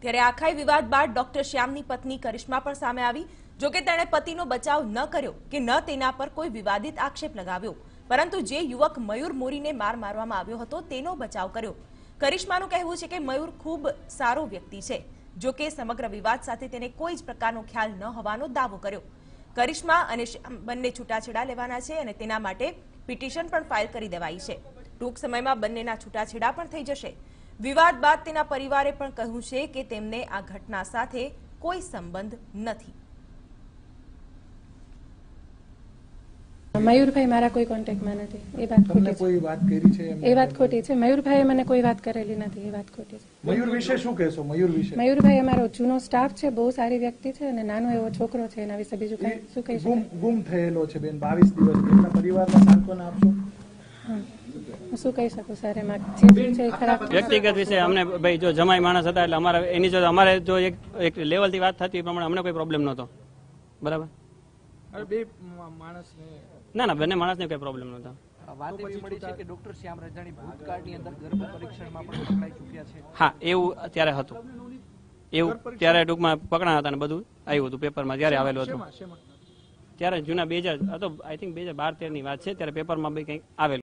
ત્યારે આખાઈ વિવાદ બાદ ડોક્ટર શ્યામની પત્ની કરિશ્મા પણ સામે આવી। જોકે તેણે પતિનો બચાવ ન કર્યો કે ન તેના પર કોઈ વિવાદિત આક્ષેપ લગાવ્યો, પરંતુ જે યુવક મયુર મોરીને મારવામાં આવ્યો હતો તેનો બચાવ કર્યો। કરિશ્માનું કહેવું છે કે મયુર ખૂબ સારો વ્યક્તિ છે, જોકે સમગ્ર વિવાદ સાથે તેને કોઈ જ પ્રકારનો ખ્યાલ ન હોવાનો દાવો કર્યો। કરિશ્મા અને શ્યામ બંને છૂટાછેડા લેવાના છે અને તેના માટે પિટિશન પણ ફાઇલ કરી દેવાઈ છે। ટૂંક સમયમાં બંનેના છૂટાછેડા પણ થઈ જશે। વિવાદ બાદ તેના પરિવારે પણ કહ્યું છે કે તેમને આ ઘટના સાથે કોઈ સંબંધ નથી। મયુરભાઈ મારા કોઈ કોન્ટેક્ટમાં નથી, એ વાત ખોટી કોઈ વાત કરી છે? એ વાત ખોટી છે। મયુરભાઈએ મને કોઈ વાત કરેલી નથી, એ વાત ખોટી છે। મયુર વિશે શું કહેશો? મયુર વિશે? મયુરભાઈ અમારો જૂનો સ્ટાફ છે, બહુ સારી વ્યક્તિ છે અને નાનો એવો છોકરો છે, એના વિશે બીજું કઈ શું કહી શકાય? ગુમ થયેલો છે બેન 22 દિવસ, એમના પરિવારને સાંત્વના આપશો? શું કહી શકું સર, એમાં જે છે ખરાબ વ્યક્તિગત વિશે અમને ભાઈ જો જમાઈ માણસ હતા એટલે અમારે એની જો અમારે જો એક લેવલથી વાત થતી એ પ્રમાણે અમને કોઈ પ્રોબ્લેમ નહોતો, બરાબર? બે માણસને ના બંને માણસને કોઈ પ્રોબ્લેમ નહોતો। વાત એવી મળી છે કે ડોક્ટર શ્યામ રજાણી ભૂતકાળની અંદર ગર્ભ પરીક્ષણમાં પણ પકડાઈ ચૂક્યા છે। હા, એવું અત્યારે હતું, એવું ત્યારે ટૂંકમાં પકડા હતા ને બધું આવ્યું હતું પેપરમાં, જ્યારે આવેલું હતું ત્યારે જૂના 2000 આઈ થિંક 2012-13 ની વાત છે, ત્યારે પેપરમાં બી કંઈક આવેલું।